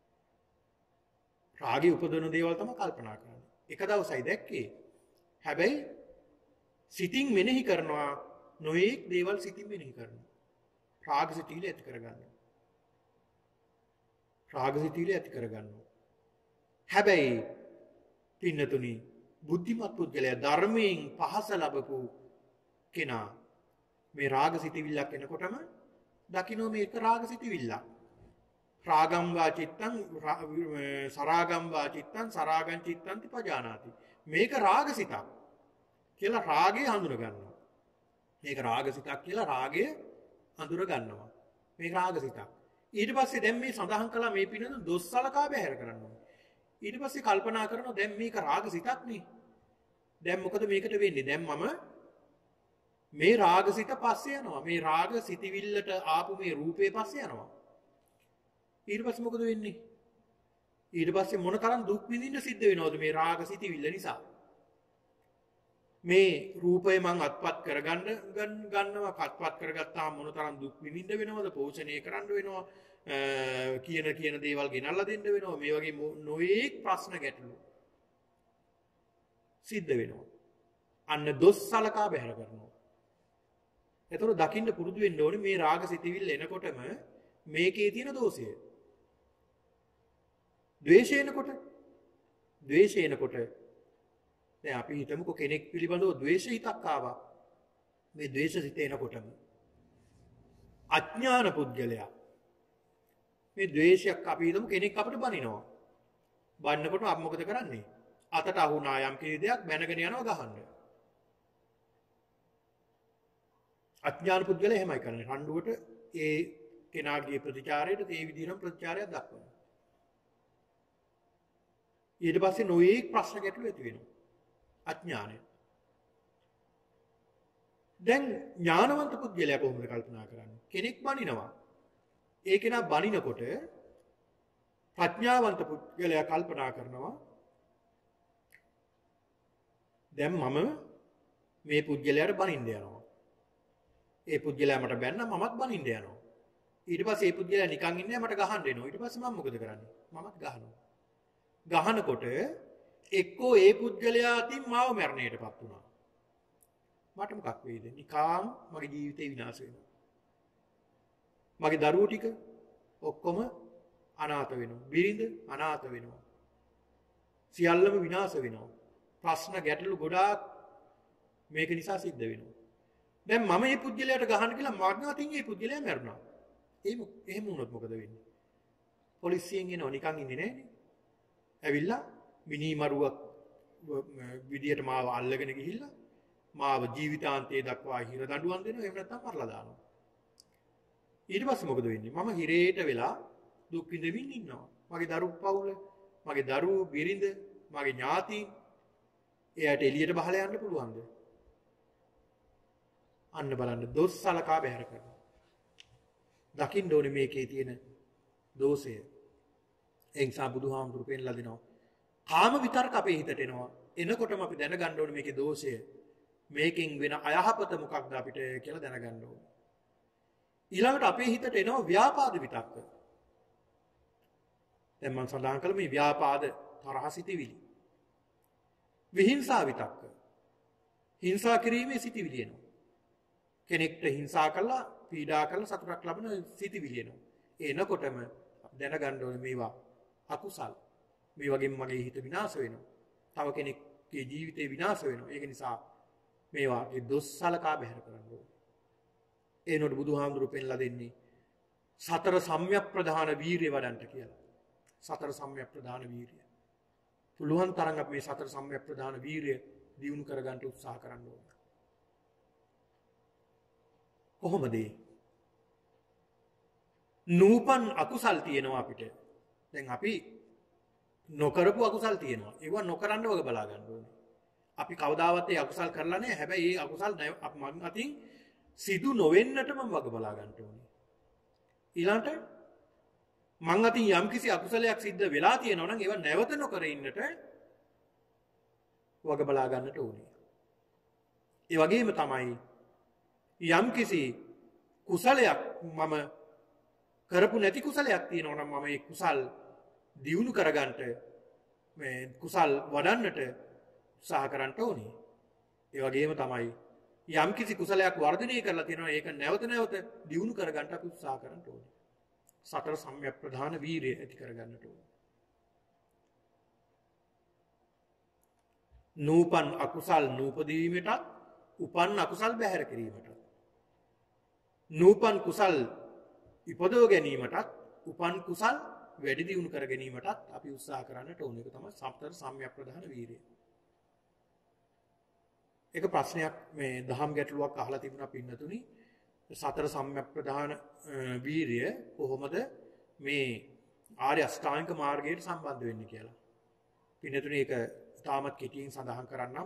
රාගය උපදවන දේවල් තමයි කල්පනා කරන්නේ. එක දවසයි දැක්කේ. හැබැයි සිතින් මෙනෙහි කරනවා නොයේක් දේවල් සිතින් මෙනෙහි කරනවා. රාග සිතිවිලි ඇති කරගන්නවා. රාග සිතිවිලි ඇති කරගන්නවා. හැබැයි පින්නතුනි බුද්ධිමත් පුද්ගලයා ධර්මයෙන් පහස ලැබපු කෙනා මේ රාග සිතිවිල්ලක් එනකොටම දකින්න මේක රාග සිතිවිල්ලක්. රාගම් වා චිත්තං සරාගම් වා චිත්තං සරාගං චිත්තං පජානාති. මේක රාගසිතක් කියලා රාගය හඳුන ගන්නවා. මේක රාගසිතක් කියලා රාගය හඳුන ගන්නවා. මේක රාගසිතක්. ඊට පස්සේ දැන් මේ සඳහන් කළා මේ පිනන දොස් සලකා බැහැර කරනවා. ඊට පස්සේ කල්පනා කරනවා දැන් මේක රාගසිතක් නේ. දැන් මොකද මේකට වෙන්නේ? දැන් මම මේ රාගසිත පස්සේ යනවා. මේ රාග සිතිවිල්ලට ආපු මේ රූපේ පස්සේ යනවා. ඊට පස්සේ මොකද වෙන්නේ? ඊට පස්සේ මොන තරම් දුක් විඳින්න සිද්ධ වෙනවද මේ රාග සිතිවිල්ල නිසා? මේ රූපය මං අත්පත් කරගන්න ගන්නවා. අත්පත් කරගත්තාම මොන තරම් දුක් විඳින්න වෙනවද? පෝෂණය කරන්න වෙනවා. කියන කියන දේවල් ගෙනල්ලා දෙන්න වෙනවා. මේ වගේ නොයේක් ප්‍රශ්න ගැටලු සිද්ධ වෙනවා. අන්න දොස් සලකා බැහැර කරනවා. එතකොට දකින්න පුරුදු වෙන්න ඕනේ මේ රාග සිතිවිල්ල එනකොටම මේකේ තියෙන දෝෂය. ද්වේෂය එනකොට ද්වේෂය එනකොට දැන් අපි හිතමුකෝ කෙනෙක් පිළිබඳව ද්වේෂ හිතක් ආවා. මේ ද්වේෂ සිත එනකොටම අඥාන පුද්ගලයා මේ ද්වේෂයක් අපි හිතමු කෙනෙක් අපිට බනිනවා. බන්නකොට අපි මොකද කරන්නේ? අතට අහුණා යම් කිසි දෙයක් බැනගෙන යනවා ගහන්න. අඥාන පුද්ගලයා එහෙමයි කරන්නේ. රණ්ඩුවට ඒ කෙනාගේ ප්‍රතිචාරයට ඒ විදිහටම ප්‍රතිචාරයක් දක්වනවා. ඊට පස්සේ නොයේක් ප්‍රශ්න ගැටලු ඇති වෙනවා. අඥානය. දැන් ඥානවන්ත පුද්ගලයා කොහොමද කල්පනා කරන්නේ? කෙනෙක් බනිනවා. ඒ කෙනා බනිනකොට ප්‍රඥාවන්ත පුද්ගලයා කල්පනා කරනවා දැන් මම මේ පුද්ගලයාට බනින්න යනවා. ඒ පුද්ගලයා මට බැන්න මමත් බනින්න යනවා. ඊට පස්සේ ඒ පුද්ගලයා නිකන් ඉන්නේ මට ගහන්න එනවා. ඊට පස්සේ මම මොකද කරන්නේ? මමත් ගහනවා. ගහනකොට එක්කෝ ඒ පුද්ගලයා අතින් මාව මරණයටපත් වුණා. මට මොකක් වෙයිද? නිකාම් මගේ ජීවිතේ විනාශ වෙනවා. මගේ දරුවෝ ටික ඔක්කොම අනාථ වෙනවා. බිරිඳ අනාථ වෙනවා. සියල්ලම විනාශ වෙනවා. ප්‍රශ්න ගැටලු ගොඩාක් මේක නිසා සිද්ධ වෙනවා. දැන් මම මේ පුද්ගලයාට ගහන්න කියලා මගේ අතින් මේ පුද්ගලයා මැරුණා. එහෙම එහෙම වුණොත් මොකද වෙන්නේ? පොලිසියෙන් එනවා නිකන් ඉන්නේ නැහනේ. ඇවිල්ලා මිනි මරුවක් විදියට මාව අල්ලගෙන ගිහිල්ලා මාව ජීවිතාන්තයේ දක්වා හිර දඬුවම් දෙනවා. එහෙම නැත්නම් මරලා දානවා. ඊට පස්සේ මොකද වෙන්නේ? මම හිරේට වෙලා දුක් විඳමින් ඉන්නවා. මගේ දරුවෝ පවුල, මගේ දරුවෝ බිරිඳ, මගේ ඥාතීන් එයාට එළියට බහලා යන්න පුළුවන්ද? අන්න බලන්න දොස් සලකා බැහැර කරනවා. දකින්න ඕනේ මේකේ තියෙන දෝෂය. ඒ නිසා බුදුහාමුදුරු පෙන්ලා දෙනවා. කාම විතර්ක අපේ හිතට එනවා. එනකොටම අපි දැනගන්න ඕනේ මේකේ දෝෂය. මේකෙන් වෙන අයහපත මොකක්ද අපිට කියලා දැනගන්න ඕනේ. ඊළඟට අපේ හිතට එනවා ව්‍යාපාද විතක්ක. දැන් මම සඳහන් කළ මේ ව්‍යාපාද තරහ සිටිවිලි. විහිංසා විතක්ක. හිංසා කිරීමේ සිටිවිලි එනවා. කෙනෙක්ට හිංසා කළා, පීඩා කළා සතුටක් ලබන සිටිවිලි එනවා. ඒ එනකොටම දැනගන්න ඕනේ මේවා අකුසල්. මේ වගේම මගේ හිත විනාශ වෙනවා. තව කෙනෙක්ගේ ජීවිතේ විනාශ වෙනවා. ඒක නිසා මේවා ඒ දොස් සලකා බැහැර කරන්න ඕනේ. ඒනොට බුදුහාමුදුරු පෙන්ලා දෙන්නේ සතර සම්‍යක් ප්‍රධාන වීරිය වඩන්ට කියලා. සතර සම්‍යක් ප්‍රධාන වීරිය. පුළුවන් තරම් අපි මේ සතර සම්‍යක් ප්‍රධාන වීරිය දියුණු කරගන්න උත්සාහ කරන්න ඕනේ. කොහොමද? නූපන් අකුසල් තියෙනවා අපිට. දැන් අපි නොකරපු අකුසල් තියෙනවා. ඒවා නොකරන්න වගේ බලා ගන්න ඕනේ. අපි කවදාවත් ඒ අකුසල් කරලා නැහැ. හැබැයි ඒ අකුසල් මම අතින් සිදු නොවෙන්නටම වග බලා ගන්න ඕනේ. ඊළඟට මං අතින් යම්කිසි අකුසලයක් සිද්ධ වෙලා තියෙනවා නම් ඒවා නැවත නොකර ඉන්නට වග බලා ගන්නට ඕනේ. ඒ වගේම තමයි යම්කිසි කුසලයක් මම කරපු නැති කුසලයක් තියෙනවා නම් මම ඒ කුසල් දියුණු කරගන්නට මේ කුසල් වඩන්නට උත්සාහ කරන්න ඕනේ. ඒ වගේම තමයි යම් කිසි කුසලයක් වර්ධනය කරලා තියෙනවා ඒක නැවත නැවත දියුණු කරගන්න අපි උත්සාහ කරන්න ඕනේ. සතර සම්‍යක් ප්‍රධාන වීරිය ඇති කරගන්නට ඕනේ. නූපන් අකුසල් නූපදීමටත් උපන් අකුසල් බැහැර කිරීමටත් නූපන් කුසල් ඉපදව ගැනීමටත් උපන් කුසල් වැඩි දියුණු කර ගැනීමටත් අපි උත්සාහ කරන්නට ඕනේ. ඒක තමයි සතර සම්‍යක් ප්‍රධාන වීරිය. එක ප්‍රශ්නයක් මේ දහම් ගැටලුවක් අහලා තිබුණා පින්නතුනි. සතර සම්‍යක් ප්‍රධාන වීරිය කොහොමද මේ ආර්ය අෂ්ටාංගික මාර්ගයට සම්බන්ධ වෙන්නේ කියලා. පින්නතුනි ඒක තාමත් කෙටියෙන් සඳහන් කරන්නම්.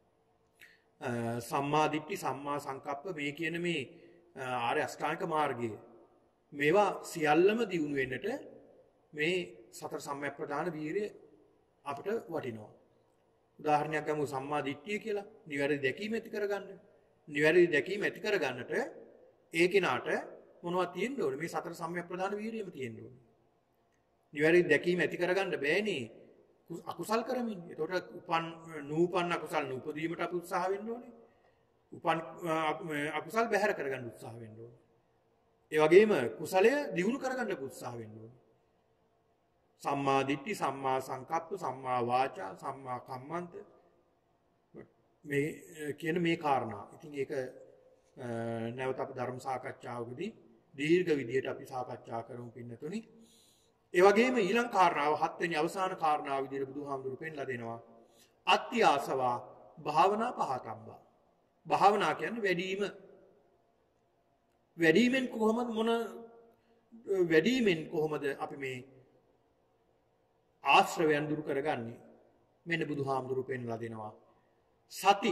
සම්මා දිට්ඨි සම්මා සංකප්ප මේ කියන මේ ආර්ය අෂ්ටාංගික මාර්ගය මේවා සියල්ලම දියුණු වෙන්නට මේ සතර සම්‍යක් ප්‍රධාන වීරිය අපිට වටිනවා. උදාහරණයක් ගමු සම්මා දිට්ඨිය කියලා. නිවැරදි දැකීම ඇති කරගන්න. නිවැරදි දැකීම ඇති කරගන්නට ඒ කෙනාට මොනවද තියෙන්න ඕනේ? මේ සතර සම්‍යක් ප්‍රධාන වීරියම තියෙන්න ඕනේ. නිවැරදි දැකීම ඇති කරගන්න බෑනේ අකුසල් කරමින්. ඒතකොට උපන් නූපන් අකුසල් නූපදීමට අපි උත්සාහ වෙන්න ඕනේ. උපන් අකුසල් බැහැර කරගන්න උත්සාහ වෙන්න ඕනේ. ඒ වගේම කුසලය දියුණු කරගන්න උත්සාහ වෙන්න ඕනේ. සම්මා දිට්ඨි සම්මා සංකප්ප සම්මා වාචා සම්මා කම්මන්ත මේ කියන මේ කාරණා. ඉතින් ඒක නැවත අපි ධර්ම සාකච්ඡාවකදී දීර්ඝ විදියට අපි සාකච්ඡා කරමු පින්නතුනි. ඒ වගේම ඊළඟ කාරණාව හත්වෙනි අවසාන කාරණාව විදියට බුදුහාමුදුරු පෙන්ලා දෙනවා. අත්ති ආසවා භාවනා පහතම්බා. භාවනා කියන්නේ වැඩිම. වැඩිමෙන් කොහොමද මොන වැඩිමෙන් කොහොමද අපි මේ ආශ්‍රවයන් දුරු කරගන්නේ? මෙන්න බුදුහාමුදුරු පෙන්ලා දෙනවා. සති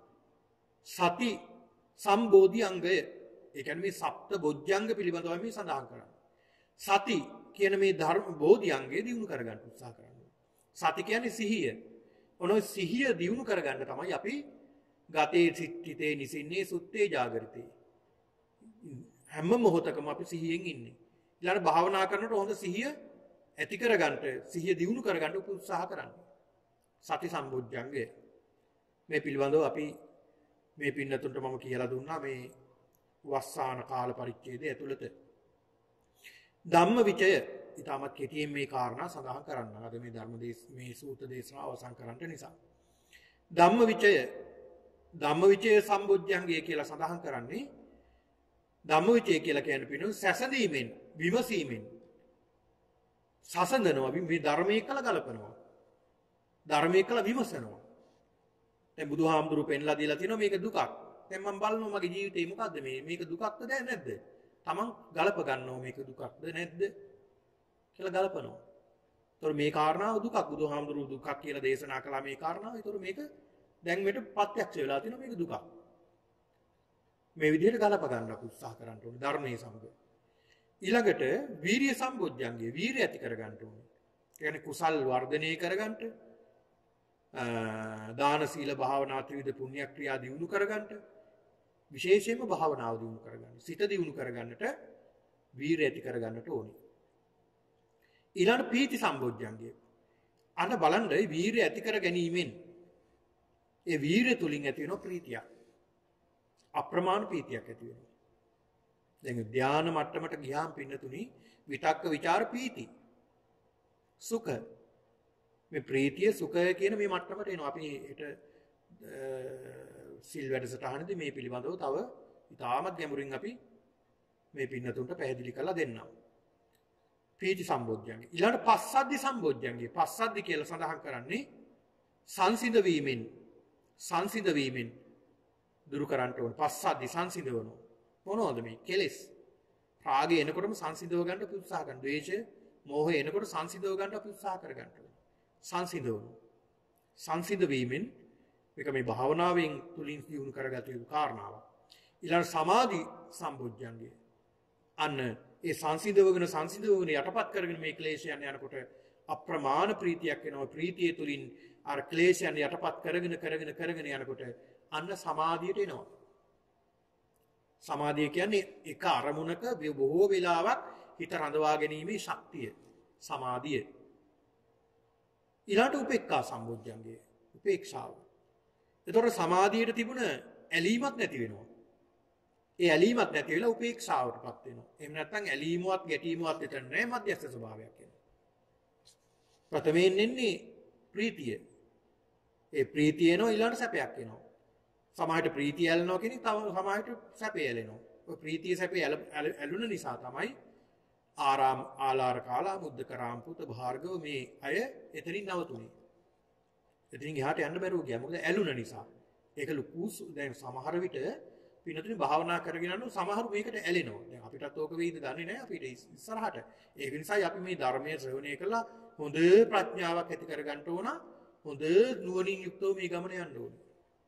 සති සම්බෝධි අංගය. ඒ කියන්නේ මේ සප්ත බොජ්ජංග පිළිබඳව මේ සඳහන් කරන්නේ. සති කියන මේ ධර්ම බෝධි අංගය දිනු කරගන්න උත්සාහ කරනවා. සති කියන්නේ සිහිය. ඔනෝ සිහිය දිනු කරගන්න තමයි අපි ගතේ සිට්ඨිතේ නිසින්නේ සුත්තේ ජාගරිතේ. හැම මොහොතකම අපි සිහියෙන් ඉන්නේ. ඊළඟ භාවනා කරනකොට හොඳ සිහිය ඇති කරගන්න, සිහිය දිනු කරගන්න උත්සාහ කරන්න. සති සම්බොජ්ජංගය. මේ පිළිබඳව අපි මේ පින්නතුන්ට මම කියලා දුන්නා මේ වස්සාන කාල පරිච්ඡේදය ඇතුළත. ධම්ම විචය ඊටමත් කෙටියෙන් මේ කාරණා සඳහන් කරන්න. අද මේ ධර්ම දේශ මේ සූත්‍ර දේශනාව අවසන් කරන්න නිසා. ධම්ම විචය ධම්ම විචය සම්බොජ්ජංගය කියලා සඳහන් කරන්නේ ධම්ම විචය කියලා කියන්නේ පිනු සැසඳීමෙන්, විමසීමෙන් සසඳනවා. මේ ධර්මයේ කල ගලපනවා. ධර්මයේ කල විමසනවා. දැන් බුදුහාමුදුරු පෙන්ලා දීලා තිනවා මේක දුකක්. දැන් මම බලනවා මගේ ජීවිතේ මොකද්ද මේ මේක දුකක්ද නැද්ද? තමන් ගලප ගන්නවා මේක දුකක්ද නැද්ද කියලා ගලපනවා. ඒතොර මේ කාරණාව දුකක්. බුදුහාමුදුරු දුකක් කියලා දේශනා කළා මේ කාරණාව. ඒතොර මේක දැන් මෙට ප්‍රත්‍යක්ෂ වෙලා තිනවා මේක දුකක්. මේ විදිහට ගලප ගන්න උත්සාහ කරන්න ඕනේ ධර්මයේ සමග. ඊළඟට වීරිය සම්බොජ්ජංගේ වීරිය ඇති කර ගන්න ඕනේ. ඒ කියන්නේ කුසල් වර්ධනය කර ගන්නට දාන සීල භාවනා ත්‍රිවිධ පුණ්‍ය ක්‍රියා දියුණු කර ගන්නට විශේෂයෙන්ම භාවනාව දියුණු කර ගන්න. සිත දියුණු කර ගන්නට වීරිය ඇති කර ගන්නට ඕනේ. ඊළඟ පීති සම්බොජ්ජංගේ. අන්න බලන්න වීරිය ඇති කර ගැනීමෙන් ඒ වීරිය තුලින් ඇති වෙන ප්‍රීතියක්. අප්‍රමාණ ප්‍රීතියක් ඇති වෙනවා. දැන් ධානා මට්ටමට ගියාම පින්නතුනි විතක්ක ਵਿਚාර පීති සුඛ මේ ප්‍රීතිය සුඛය කියන මේ මට්ටමට එනවා. අපි හෙට සිල් වැඩසටහනේදී මේ පිළිබඳව තව ඉතාමත් ගැඹුරින් අපි මේ පින්නතුන්ට පැහැදිලි කරලා දෙන්නම්. පීති සම්බොජ්ජංගේ. ඊළඟ පස්සද්ධි සම්බොජ්ජංගේ. පස්සද්ධි කියලා සඳහන් කරන්නේ සංසිඳ වීමෙන් සංසිඳ වීමෙන් දුරු කරන්න ඕන. පස්සද්ධි සංසිඳවනවා. මොනවද මේ? කෙලෙස්. රාගය එනකොටම සංසිඳව ගන්න උත්සාහ කරනවා. ද්වේෂය, මෝහය එනකොට සංසිඳව ගන්න අපි උත්සාහ කර ගන්න ඕන. සංසිඳවනවා. සංසිඳ වීමෙන් මේක මේ භාවනාවෙන් තුලින් දියුණු කරගත යුතු කාරණාවක්. ඊළඟ සමාධි සම්බොජ්ජංගය. අන්න ඒ සංසිඳවගෙන සංසිඳවගෙන යටපත් කරගෙන මේ ක්ලේශයන් යනකොට අප්‍රමාණ ප්‍රීතියක් එනවා. ප්‍රීතිය තුලින් අර ක්ලේශයන් යටපත් කරගෙන කරගෙන කරගෙන යනකොට අන්න සමාධියට එනවා. සමාධිය කියන්නේ එක අරමුණක බොහෝ වෙලාවක් හිත රඳවා ගැනීමේ ශක්තිය. සමාධිය. ඊළඟට උපේක්ඛා සම්බොජ්ජංගය. උපේක්ෂාව. එතකොට සමාධියට තිබුණ ඇලීමක් නැති වෙනවා. ඒ ඇලීමක් නැති වෙලා උපේක්ෂාවටපත් වෙනවා. එහෙම නැත්නම් ඇලීමවත් ගැටීමවත් විතර නෑ මධ්‍යස්ථ ස්වභාවයක් එනවා. ප්‍රථමයෙන් එන්නේ ප්‍රීතිය. ඒ ප්‍රීතිය එනවා ඊළඟට සැපයක් එනවා. සමහරට ප්‍රීතිය ඇලෙනවා කියන්නේ තව සමහරට සැපය ඇලෙනවා. ඔය ප්‍රීතිය සැපය ඇලුන නිසා තමයි ආරාම ආලාර කාලා මුද්දකරාම් පුත භාර්ගව මේ අය එතනින් නවතුනේ. එතනින් එහාට යන්න බැරුව ගියා. මොකද ඇලුන නිසා. ඒක ලොකු දැන් සමහර විට පින්නතුනි භාවනා කරගෙන යනකොට සමහරු මේකට ඇලෙනවා. දැන් අපිටත් ඕක වෙයිද දන්නේ නැහැ අපිට ඉස්සරහට. ඒක නිසායි අපි මේ ධර්මයේ ශ්‍රවණය කළා හොඳ ප්‍රඥාවක් ඇති කරගන්න ඕන. හොඳ නුවණින් යුක්තව මේ ගමන යන්න ඕනේ.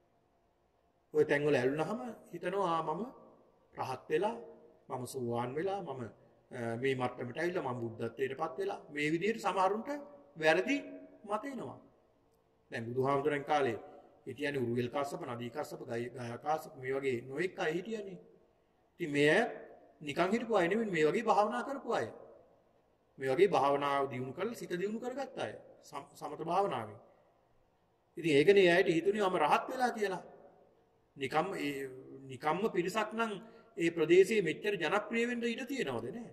ඔය තැන්වල ඇලුනහම හිතනවා ආ මම රහත් වෙලා මම සෝවාන් වෙලා මම මේ මට්ටමට ඇවිල්ලා මම බුද්ධත්වයටපත් වෙලා මේ විදිහට සමහරුන්ට වැරදි මත එනවා. දැන් බුදුහාමුදුරන් කාලේ හිටියනේ උරුවෙල් කාශ්‍යප, නදී කාශ්‍යප, ගයා කාශ්‍යප මේ වගේ නොඑක් අය හිටියනේ. ඉතින් මේ නිකන් හිටපු අය නෙමෙයි මේ වගේ භාවනා කරපු අය. මේ වගේ භාවනාව දියුණු කරලා සිත දියුණු කරගත්ත අය. සමත භාවනාවෙන්. ඉතින් ඒකනේ ඇයිට හිතුනේ මම රහත් වෙලා කියලා. නිකම් ඒ නිකම්ම පිරිසක් නම් ඒ ප්‍රදේශයේ මෙච්චර ජනප්‍රිය වෙන්න ඉඩ තියෙනවද නැහැ.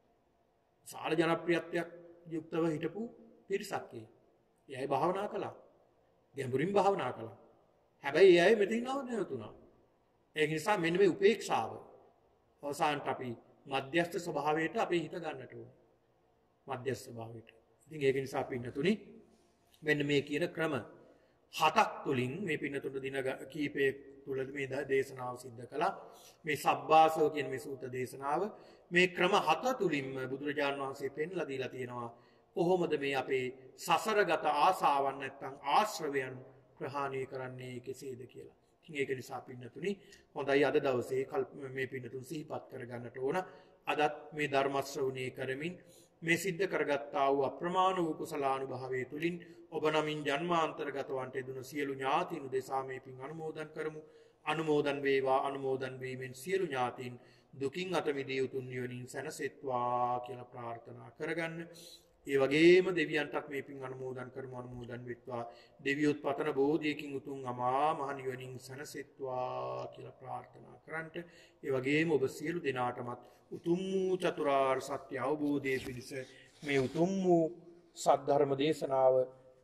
සාල ජනප්‍රියත්වයක් යුක්තව හිටපු පිරිසක් ඒ. ඒ අය භාවනා කළා. ගැඹුරින් භාවනා කළා. හැබැයි ඒ අය මෙතනින් නවතුණා. ඒක නිසා මෙන්න මේ උපේක්ෂාව අවසානට අපි මධ්‍යස්ථ ස්වභාවයට අපේ හිත ගන්නට ඕනේ. මධ්‍යස්ථ ස්වභාවයට. ඉතින් ඒක නිසා පින්නතුනි මෙන්න මේ කියන ක්‍රම හතක් තුලින් මේ පින්නතුන දින කීපයේ තුල මේ දේශනාව සිද්ධ කළා. මේ සබ්බාසව කියන මේ සූත්‍ර දේශනාව මේ ක්‍රම හත තුලින්ම බුදුරජාණන් වහන්සේ පෙන්ලා දීලා තියෙනවා කොහොමද මේ අපේ සසරගත ආසාවන් නැත්තම් ආශ්‍රවයන් ප්‍රහාණය කරන්නේ කෙසේද කියලා. ඉතින් ඒක නිසා පින්නතුනි හොඳයි අද දවසේ මේ පින්නතුන් සිහිපත් කරගන්නට ඕන. අදත් මේ ධර්ම ශ්‍රවණය කරමින් මේ සිද්ධ කරගත්තා වූ අප්‍රමාණ වූ කුසලානුභාවයේ තුලින් ඔබ නමින් ජන්මාන්තරගතවන්ට දුන සියලු ඥාතීන් දෙසා මේ පින් අනුමෝදන් කරමු. අනුමෝදන් වේවා. අනුමෝදන් වීමෙන් සියලු ඥාතීන් දුකින් අත මිදී උතුම් නිවනින් සැනසෙත්වා කියලා ප්‍රාර්ථනා කරගන්න. ඒ වගේම දෙවියන්ටත් මේ පින් අනුමෝදන් කරමු. අනුමෝදන් වෙත්වා. දෙවියොත් පතන බෝධියකින් උතුම් අමා මහ නිවනින් සැනසෙත්වා කියලා ප්‍රාර්ථනා කරන්ට. ඒ වගේම ඔබ සියලු දෙනාටමත් උතුම් වූ චතුරාර්ය සත්‍ය අවබෝධයේ පිණිස මේ උතුම් වූ සද්ධර්ම දේශනාව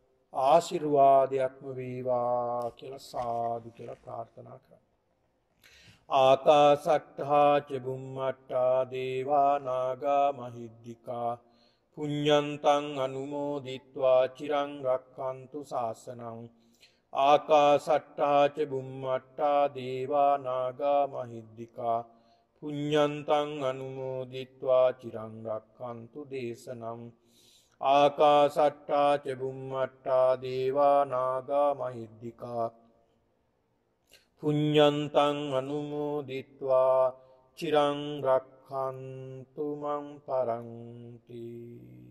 ආශිර්වාදයක්ම වේවා කියලා සාදු කියලා ප්‍රාර්ථනා කරා. ආකාසට්ඨා ච බුම්මට්ඨා දේවා නාග මහිද්దికා පුඤ්ඤන්තං අනුමෝදිත්වා චිරං රක්ඛන්තු ශාසනං. ආකාසට්ඨා ච බුම්මට්ඨා දේවා නාග මහිද්దికා පුඤ්ඤන්තං අනුමෝදිත්වා චිරං රක්ඛන්තු දේශනං. ආකාසට්ඨා ච බුම්මට්ඨා දේවා නාග මහිද්దికා පුඤ්ඤන්තං අනුමෝදිත්වා චිරං රක්ඛන්තු මං පරන්ති.